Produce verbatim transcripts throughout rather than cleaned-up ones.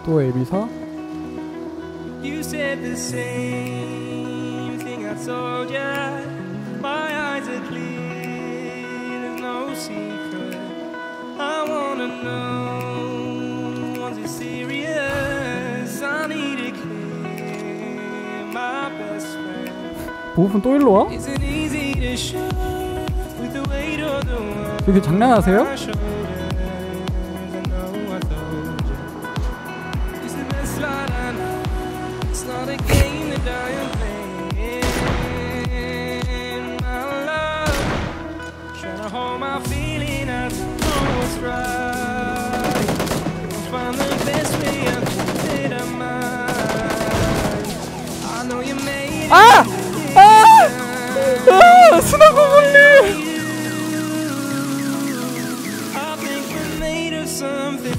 또 에비사. You said the same thing I told ya. My eyes are clear, there's no secret. I wanna know, was it serious? I need it clear, my best friend. 보호분 또 일로 와? Isn't easy to show with the weight of the world. 여기 장난하세요? It's not a game that I am playing, my love. Trying to hold my feeling, I don't know what's right. I'll find the best way out to fit of mine. I know you made it. 아! 아! 아! 스나고물리! I think we're made of something.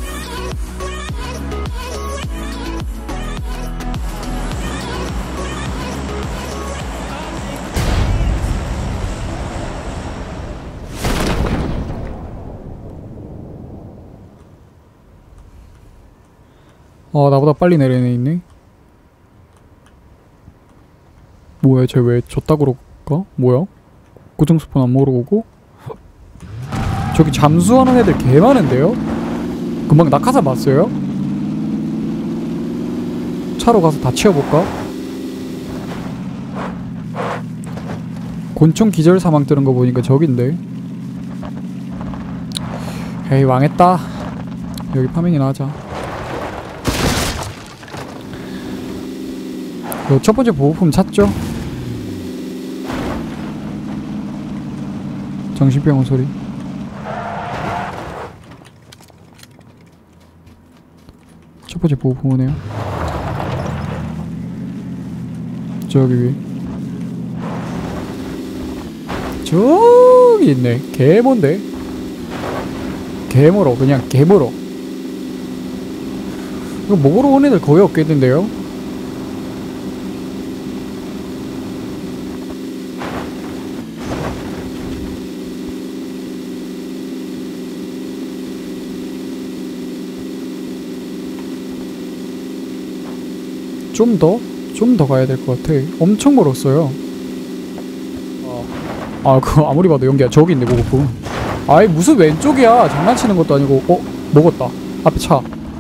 어, 나보다 빨리 내리는 애 있네. 뭐야, 쟤 왜 저따구로 가? 뭐야? 고정 스폰 안 먹으러 오고? 저기 잠수하는 애들 개 많은데요? 금방 낙하산 봤어요? 차로 가서 다 치워볼까? 곤충 기절 사망 뜨는 거 보니까 저긴데. 에이, 망했다. 여기 파밍이나 하자. 첫 번째 보호품 찾죠? 정신병원 소리. 첫 번째 보호품 오네요. 저기 위에. 저기 있네. 개몬데? 개멀어. 그냥 개멀어. 이거 먹으러 온 애들 거의 없겠는데요? 좀 더? 좀 더 가야 될 것 같아. 엄청 멀었어요. 아, 그거 아무리 봐도 연기야. 저기 있네, 보고품. 아이, 무슨 왼쪽이야. 장난치는 것도 아니고. 어? 먹었다. 앞에 차.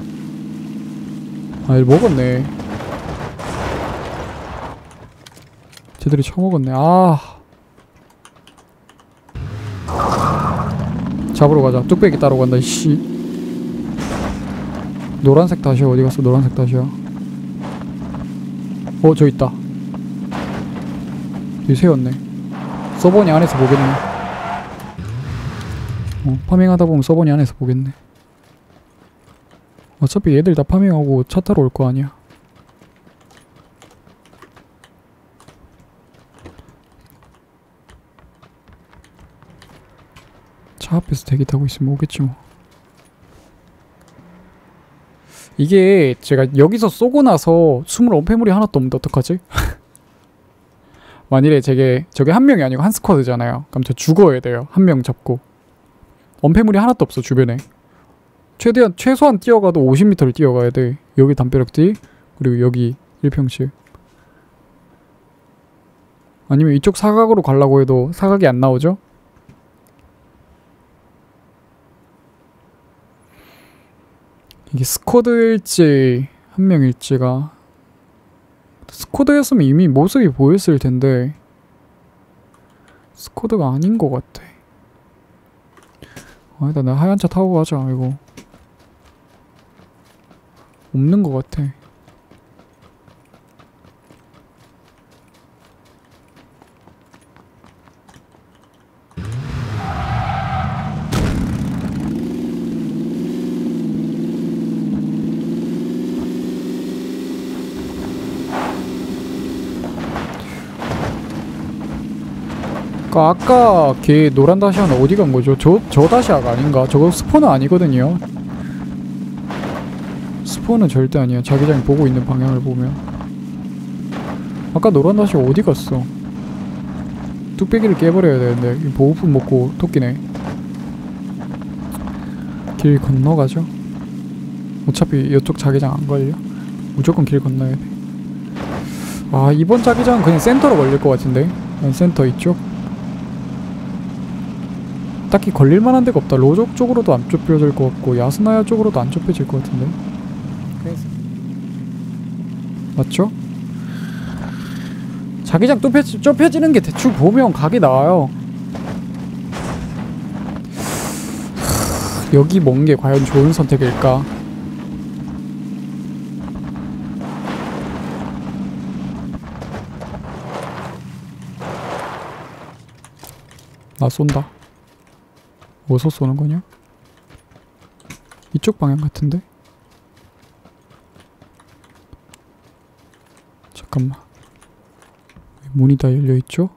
아이, 먹었네. 쟤들이 처먹었네. 아. 잡으러 가자. 뚝배기 따러 간다, 씨. 노란색 다시야. 어디 갔어, 노란색 다시야. 어, 저 있다. 여기 세웠네. 서버니 안에서 보겠네. 어, 파밍하다 보면 서버니 안에서 보겠네. 어차피 얘들 다 파밍하고 차 타러 올 거 아니야. 차 앞에서 대기 타고 있으면 오겠지 뭐. 이게 제가 여기서 쏘고 나서 숨을 엄폐물이 하나도 없는데 어떡하지? 만일에 저게 저게 한 명이 아니고 한 스쿼드잖아요. 그럼 저 죽어야 돼요. 한 명 잡고. 엄폐물이 하나도 없어 주변에. 최대한 최소한 뛰어가도 오십 미터를 뛰어가야 돼. 여기 담벼락 뒤 그리고 여기 일 평씩. 아니면 이쪽 사각으로 가려고 해도 사각이 안 나오죠? 이게 스쿼드일지 한 명일지가. 스쿼드였으면 이미 모습이 보였을 텐데 스쿼드가 아닌 것 같아. 아니다, 내가 하얀 차 타고 가자. 이거 없는 것 같아. 아까 걔 노란 다시아는 어디 간 거죠? 저, 저 다시아가 아닌가? 저거 스포는 아니거든요. 스포는 절대 아니야. 자기장이 보고 있는 방향을 보면. 아까 노란 다시아 어디 갔어? 뚝배기를 깨버려야 되는데 보호품 먹고 토끼네. 길 건너가죠. 어차피 이쪽 자기장 안 걸려. 무조건 길 건너야 돼. 아, 이번 자기장은 그냥 센터로 걸릴 것 같은데. 센터 이쪽. 딱히 걸릴만한 데가 없다. 로족 쪽으로도 안 좁혀질 것 같고 야스나야 쪽으로도 안 좁혀질 것 같은데. 맞죠? 자기장 좁혀, 좁혀지는 게 대충 보면 각이 나와요. 여기 먼 게 과연 좋은 선택일까? 나 쏜다. 어디서 쏘는 거냐? 이쪽 방향 같은데? 잠깐만. 문이 다 열려있죠?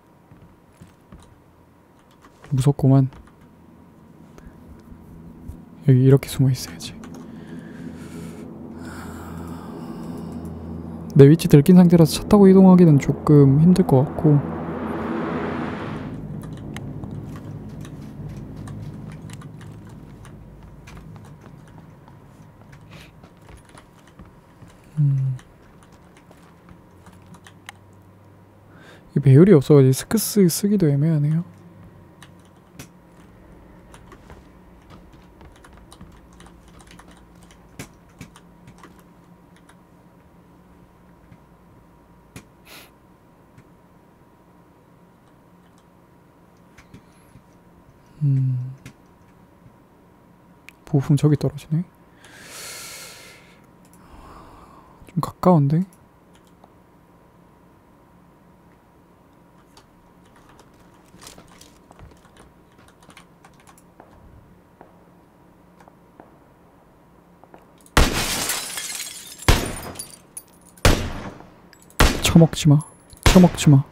무섭구만. 여기 이렇게 숨어 있어야지. 내 위치 들킨 상태라서 차 타고 이동하기는 조금 힘들 것 같고. 음. 이 배율이 없어가지고 스크스 쓰기도 애매하네요. 음. 보풍 저기 떨어지네. 좀 가까운데? 처먹지마. 처먹지마.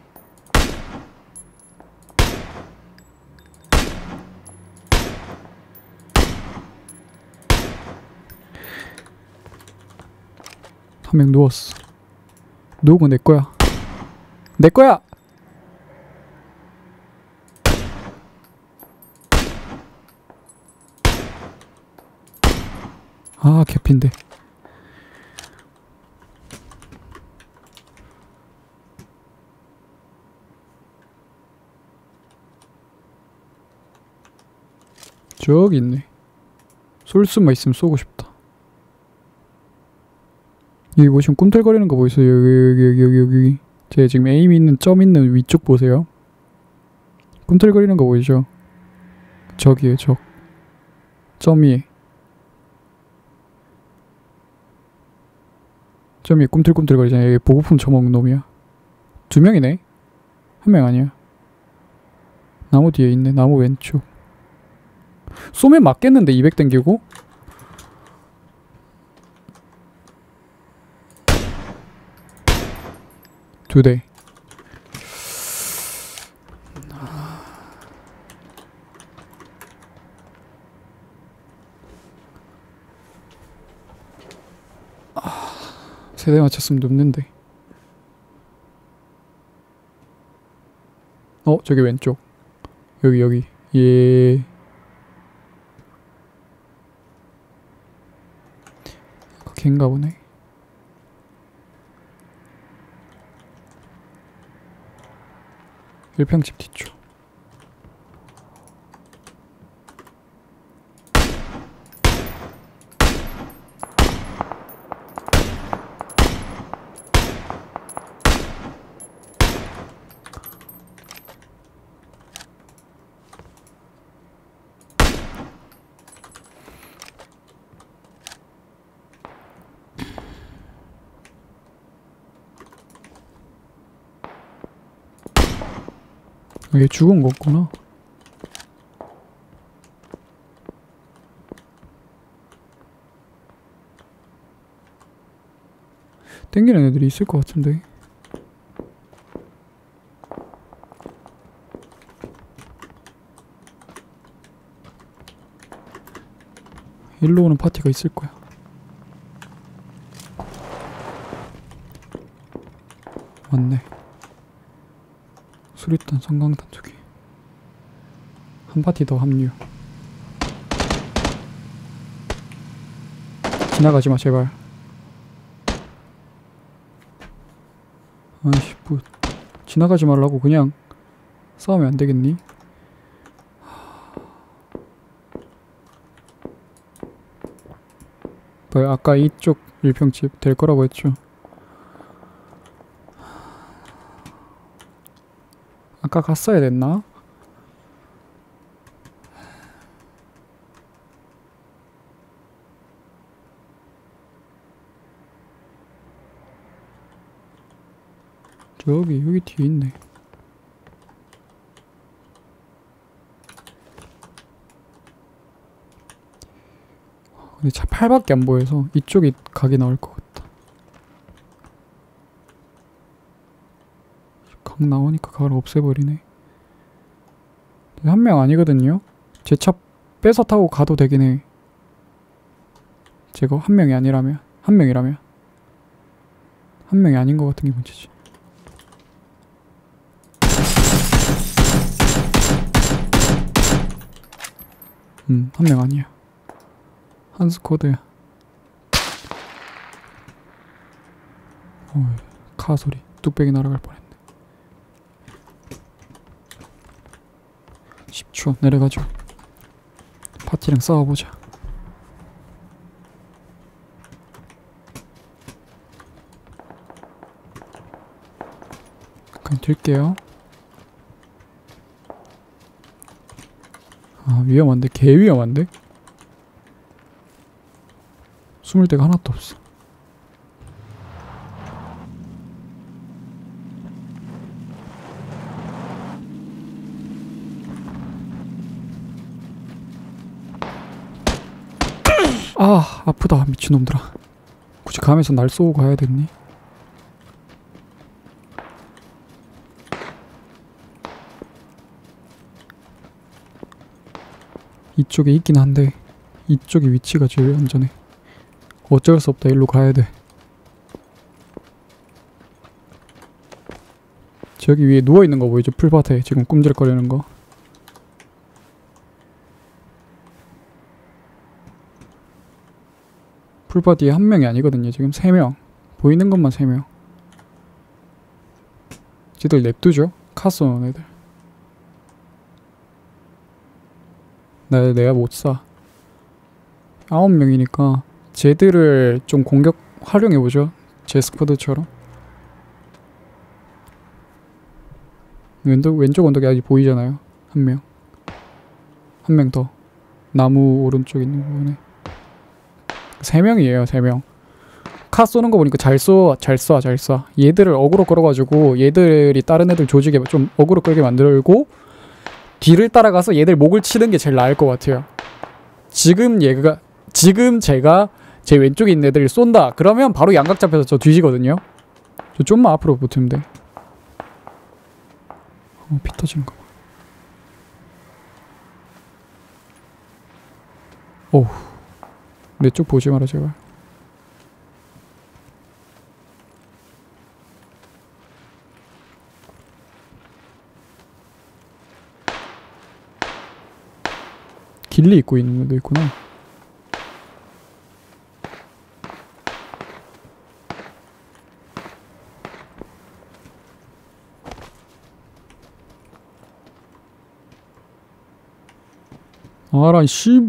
한 명 누웠어. 누운 건 내 거야. 내 거야! 아, 개핀데. 저기 있네. 쏠 수만 있으면 쏘고 싶다. 여기 보시면 꿈틀거리는 거 보이세요? 여기 여기 여기 여기 여기. 제 지금 에임 있는 점 있는 위쪽 보세요. 꿈틀거리는 거 보이죠? 저기에 적. 점 위에. 점 위에 꿈틀꿈틀거리잖아요. 여기 보급품 처먹는 놈이야. 두 명이네? 한 명 아니야. 나무 뒤에 있네. 나무 왼쪽. 쏘면 맞겠는데 이백 땡기고? 두 대. 세 대 맞췄으면 눕는데. 어, 저기 왼쪽. 여기 여기. 예. 걔인가 보네. 일평집 뒤쪽. 얘 죽은 거구나. 땡기는 애들이 있을 것 같은데. 일로 오는 파티가 있을 거야. 맞네. 수리탄 성광탄 두 개. 한 파티 더 합류. 지나가지마 제발. 아이씨 뭐 지나가지 말라고 그냥 싸우면 안 되겠니? 뭐 아까 이쪽 일평집 될 거라고 했죠. 아까 갔어야 됐나? 저기 여기 뒤에 있네. 근데 차 팔밖에 안 보여서 이쪽이 각이 나올 것 같다. 각 나오니까 각을 없애버리네. 한 명 아니거든요? 제 차 뺏어 타고 가도 되긴 해. 제가 한 명이 아니라면 한 명이라면 한 명이 아닌 것 같은 게 문제지. 음, 한 명 아니야. 한 스쿼드야. 어이, 카 소리. 뚝배기 날아갈 뻔했네. 십 초 내려가죠. 파티랑 싸워보자. 그냥 뛸게요. 아 위험한데? 개 위험한데? 숨을 데가 하나도 없어. 아 아프다 미친놈들아. 굳이 가면서 날 쏘고 가야 됐니? 이쪽에 있긴 한데 이쪽이 위치가 제일 안전해. 어쩔 수 없다. 일로 가야 돼. 저기 위에 누워있는 거 보이죠? 풀밭에 지금 꿈질거리는 거. 풀밭 위에 한 명이 아니거든요. 지금 세 명. 보이는 것만 세 명. 쟤들 냅두죠? 카 쏘는 애들. 나 내가 못 쏴. 아홉 명이니까 쟤들을 좀 공격 활용해보죠. 제 스쿼드처럼. 왼쪽, 왼쪽 언덕이 아직 보이잖아요. 한 명. 한 명 더. 나무 오른쪽 있는 부분에. 세 명이에요, 세 명. 카 쏘는 거 보니까 잘 쏘, 잘 쏴, 잘 쏴. 얘들을 어그로 끌어가지고 얘들이 다른 애들 조직에 좀 어그로 끌게 만들고 뒤를 따라가서 얘들 목을 치는 게 제일 나을 것 같아요. 지금 얘가, 지금 제가 제 왼쪽에 있는 애들을 쏜다. 그러면 바로 양각 잡혀서 저 뒤지거든요. 저 좀만 앞으로 붙으면 돼. 어, 피 터지는 거 봐. 어우. 내 쪽 보지 마라 제발. 길리 입고 있는 애도 있구나. 아라 씨.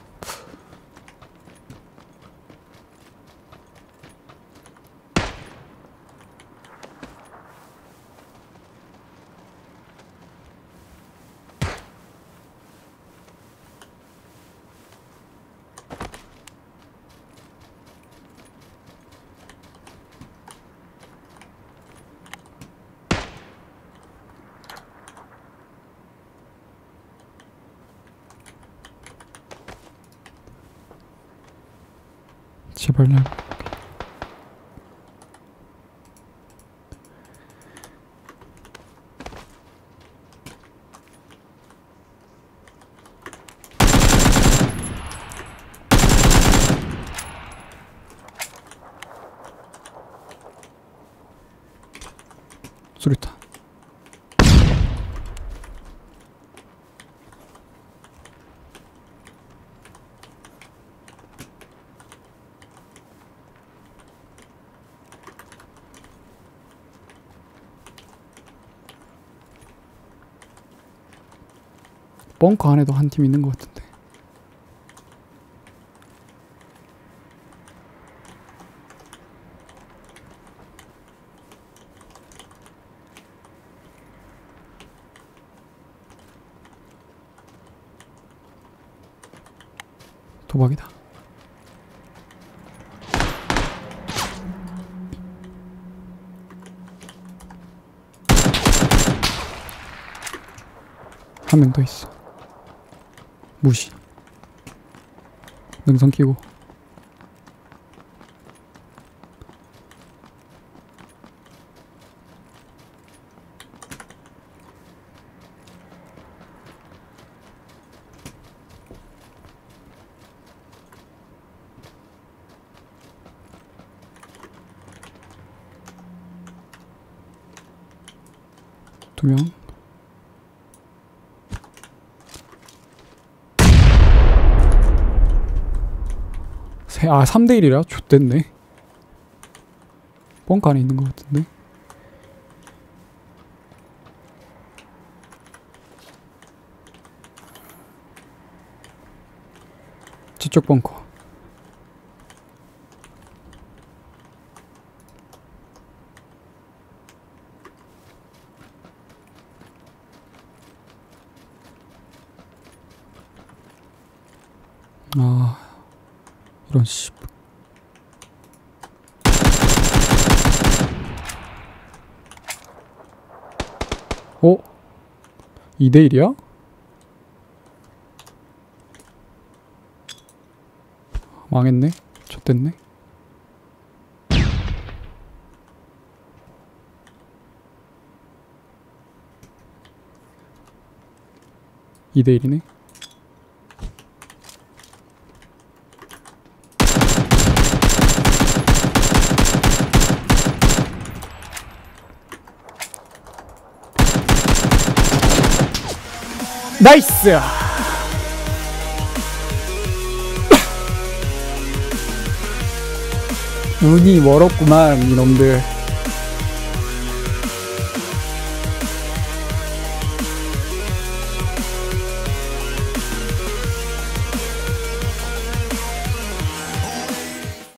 제발 나. 수류탄. 벙커 안에도 한 팀 있는 것 같은데. 도박이다. 한 명 더 있어. 무시. 능선 끼고. 두 명. 세, 아, 삼 대 일이라? 좆됐네. 벙커 안에 있는 것 같은데. 저쪽 벙커. 아, 이런 씨. 어? 이 대 일이야? 망했네. 좆됐네. 이 대 일이네. 나이스! 운이 멀었구만 이놈들.